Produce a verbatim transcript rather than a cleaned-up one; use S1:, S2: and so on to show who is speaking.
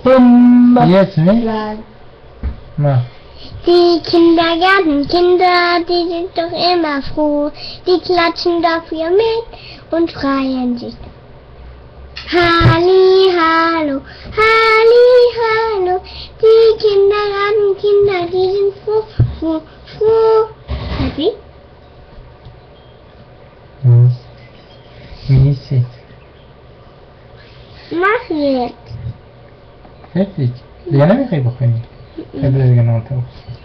S1: Bum.
S2: Jetzt nicht?
S1: Nein.
S2: Na.
S3: Die Kindergartenkinder, die sind doch immer froh. Die klatschen dafür mit und freuen sich. Halli, hallo, halli, hallo. Die Kindergartenkinder, die sind froh, froh, froh. Happy?
S2: Hm. Wie ist es?
S3: Mach jetzt.
S2: Fertig. Ja, nein, ich habe auch nicht. Ich habe das genannt auch.